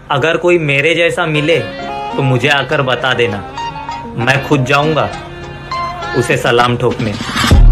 अगर कोई मेरे जैसा मिले तो मुझे आकर बता देना, मैं खुद जाऊंगा उसे सलाम ठोकने।